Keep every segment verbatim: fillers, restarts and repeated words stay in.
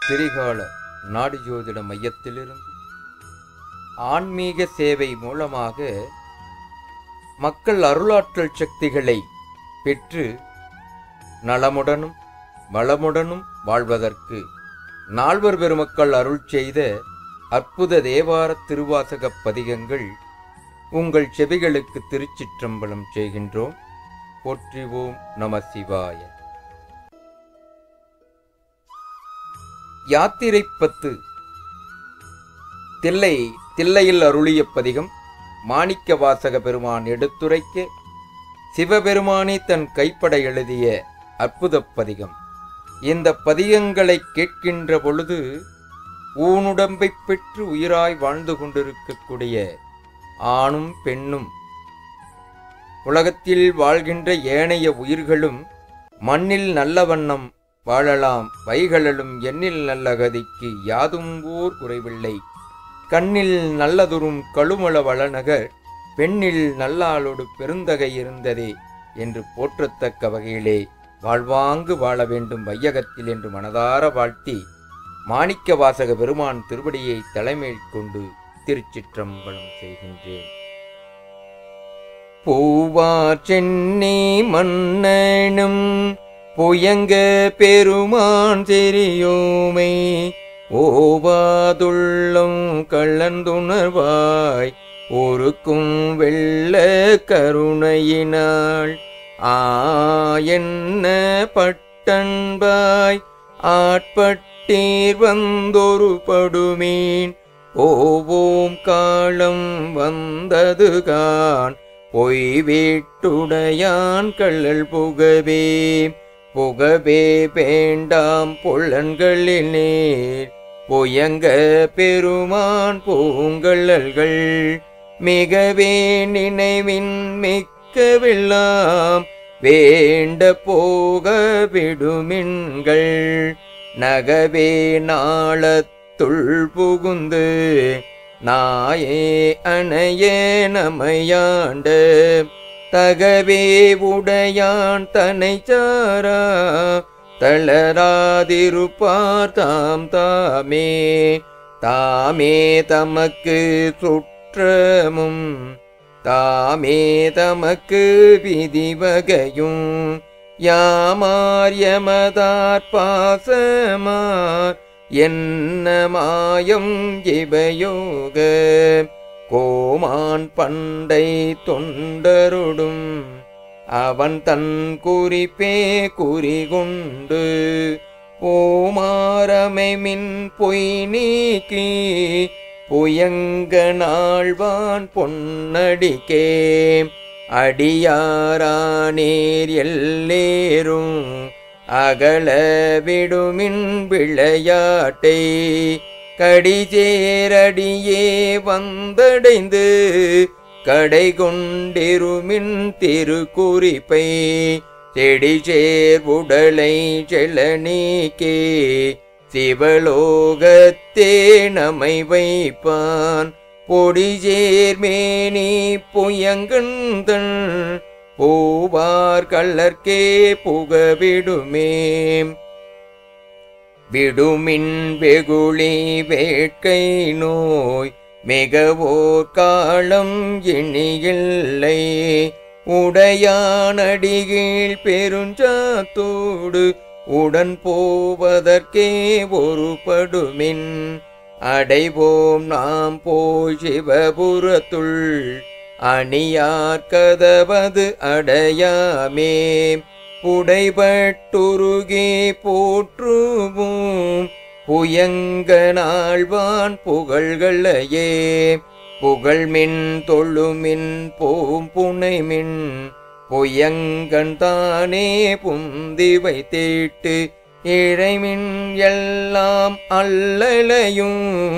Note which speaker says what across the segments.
Speaker 1: திரிகால நாடி ஜோதிட மையத்திலிருந்து ஆன்மீக சேவை மூலமாக மக்கள் அருளாற்றல் சக்திகளை பெற்று நலமுடனும் வளமுடனும் வாழ்வதற்கு நால்வர் பெருமக்கள் அருள் செய்த அற்புத தேவார திருவாசக பதிகங்கள் உங்கள் செவிகளுக்கு திருச்சிற்றம்பலம் செய்கின்றோம். போற்றிவோம் நம சிவாய. யாத்திரை பத்து. தில்லை தில்லையில் அருளிய பதிகம் மாணிக்க வாசக பெருமான் எடுத்துரைக்க சிவபெருமானே தன் கைப்பட எழுதிய அற்புத பதிகம். இந்த பதிகங்களை கேட்கின்ற பொழுது ஊனுடம்பை பெற்று உயிராய் வாழ்ந்து கொண்டிருக்கக்கூடிய ஆணும் பெண்ணும் உலகத்தில் வாழ்கின்ற ஏனைய உயிர்களும் மண்ணில் நல்ல வண்ணம் வாழலாம், வைகளலும் எண்ணில் நல்ல கதிக்கு யாதும் ஓர் குறைவில்லை, கண்ணில் நல்லதுரும் கழுமள வளநகர் பெண்ணில் நல்லாளோடு பெருந்தகை இருந்ததே என்று போற்றத்தக்க வகையிலே வாழ்வாங்கு வாழ வேண்டும் வையகத்தில் என்று மனதார வாழ்த்தி மாணிக்க வாசக பெருமான் திருவடியை தலைமையில் கொண்டு திருச்சிற்றம்பலம் செய்கின்றேன். பூவார் சென்னி மன்னனும் புயங்க பெருமான் தெரியோமை ஓவாதுள்ளம் கள்ளந்துணர்வாய் ஒருக்கும் வெள்ள கருணையினாள் ஆயன்ன பட்டன்பாய் ஆட்பட்டீர் வந்தொரு படுமீன் ஓவோம் காலம் வந்ததுகான் பொய் வீட்டுடையான் கள்ளல் புகவே புகவே வேண்டாம் பொல்லன்களில் நேர் புயங்க பெருமான் பூங்கழல்கள் மிகவே நினைவின் மிக்கவெல்லாம் வேண்ட போக விடுமின்கள் நகவே நாளத்துள் புகுந்து நாயே அணைய நமையாண்ட தகவே உடையான் தனை சாரா தளராதிருப்பார் தாம் தாமே தாமே தமக்கு சுற்றமும் தாமே தமக்கு விதிவகையும் யாமார் யமதார் பாசமார் என்ன மாயம் இவையோக கோமான் பண்டை தொண்டருடும் அவன் தன் குறிப்பே குறிகொண்டு போமாரமை மின் பொய் நீக்கி புயங்க நாள்வான் பொன்னடிக்கே அடியாரானேர் எல்லேரும் அகல விடுமின் விளையாட்டை கடிசேரடியே வந்தடைந்து கடை கொண்டிருமின் திருக்குறிப்பை செடிசேர் உடலை செல நீக்கே சிவலோகத்தே நமை வைப்பான் பொடிசேர் மேனி புயங்கந்தன் பூவார் கள்ளர்க்கே புகவிடுமே விடுமின் வெகுளி வேட்கை நோய் மிகவோர் காலம் இனியில்லை உடையானடிகீழ் பெருஞ்சாத்தோடு உடன் போவதற்கே ஒரு படுமின் அடைவோம் நாம் போய் சிவபுரத்துள் அணியார் கதவது அடையாமே புடைபட்டுருகே போற்றுவோம் புயங்க நாள்வான் புகழ்களையே புகழ்மின் தொழுமின் போம் புனைமின் புயங்கன் தானே புந்தி வைத்திட்டு இழைமின் எல்லாம் அல்லலையும்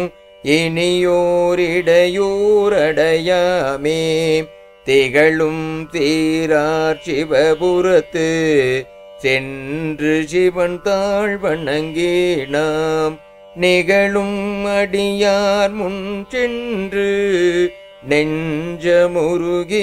Speaker 1: இனியோரிடையூரடையாமே திகழும் தீரார் சிவபுரத்து சென்று சிவன் தாழ் வணங்கி நாம் நிகழும் அடியார் முன் சென்று நெஞ்சமுருகி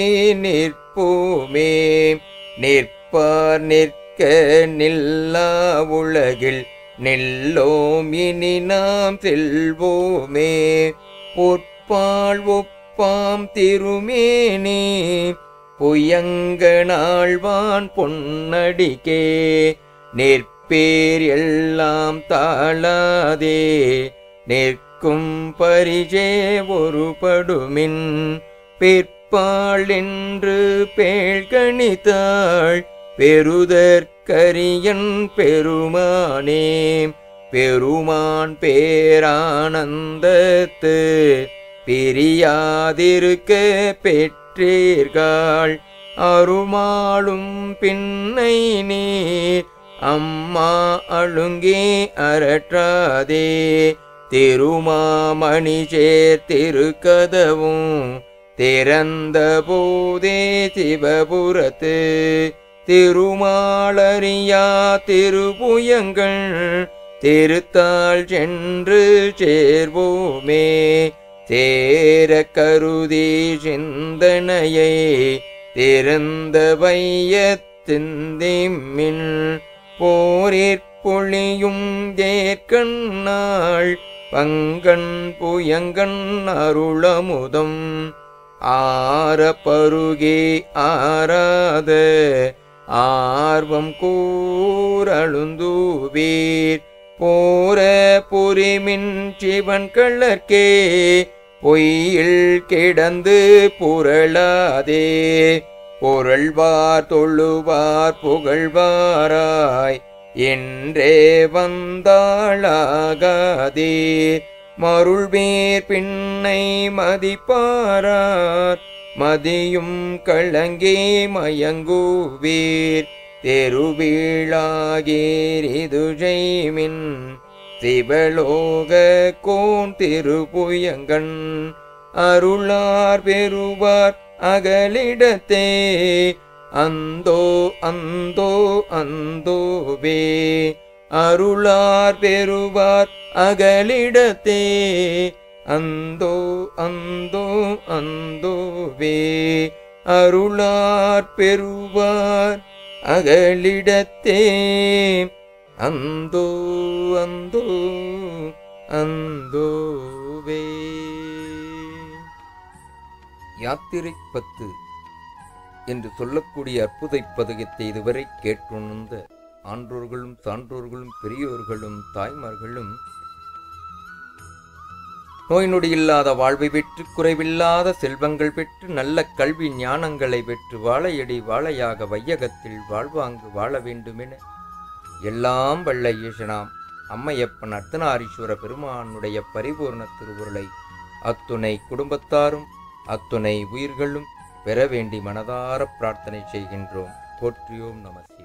Speaker 1: நிற்போமே நிற்பார் நிற்க நில்லா உலகில் நெல்லோம் இனி நாம் செல்வோமே பொற்பால் ஒப்பாம் திருமேனி புயங்க நாள்வான் பொன்னடிக்கே நிற்பேர் எல்லாம் தாழாதே நிற்கும் பரிஜே ஒருபடுமின் பிற்பால் என்று பேழ்கணித்தாள் பெருதற்கரியன் பெருமானே பெருமான் பேரானந்தத்து பிரியாதிருக்க பெற்றீர்கள் அருமாளும் பின்னை நீர் அம்மா அழுங்கே அரற்றாதே திருமாமணி சேர் திருக்கதவும் திறந்த போதே சிவபுரத்து திருமாலறியா திருபுயங்கள் திருத்தாள் சென்று சேர்வோமே சேர கருதி சிந்தனையை திறந்த வையத்திந்திமின் போரிற்பொழியும் ஏற்கண்ணாள் பங்கன் புயங்கன் அருளமுதம் ஆர பருகே ஆராத ஆர்வம் கூறழுந்தூவீர் போர பொறிமின் சிவன் கள்ளர்க்கே பொய்யில் கிடந்து புரளாதே பொருள்வார் தொழுவார் புகழ்வாராய் என்றே வந்தாளாகாதே மருள்வேர் பின்னை மதிப்பாரார் மதியும் கலங்கே மயங்குவீர் தெருவீழாகேரிதுஜைமின் சிவலோக கோன் திருப்புயங்கண் அருளார் பெறுவார் அகலிடத்தே அந்தோ அந்தோ அந்தோவே அருளார் பெறுவார் அகலிடத்தே அந்தோ அந்தோ அந்தோவே அருளார் பெறுவார் அகலிடத்தே அந்தோ அந்தோ அந்தோவே. யாத்திரை பத்து என்று சொல்லக்கூடிய அற்புத பதகத்தை இதுவரை கேட்டுணர்ந்த ஆன்றோர்களும் சான்றோர்களும் பெரியோர்களும் தாய்மார்களும் நோய் நொடியில்லாத வாழ்வை பெற்று குறைவில்லாத செல்வங்கள் பெற்று நல்ல கல்வி ஞானங்களை பெற்று வாழையடி வாழையாக வையகத்தில் வாழ்வாங்கு வாழ வேண்டுமென எல்லாம் வல்ல ஈசனாம் அம்மையப்பன் அர்த்தநாரீஸ்வர பெருமானுடைய பரிபூர்ண திருவுருளை அத்துணை குடும்பத்தாரும் அத்துணை உயிர்களும் பெற வேண்டி மனதார பிரார்த்தனை செய்கின்றோம். போற்றியோம் நம சிவாய.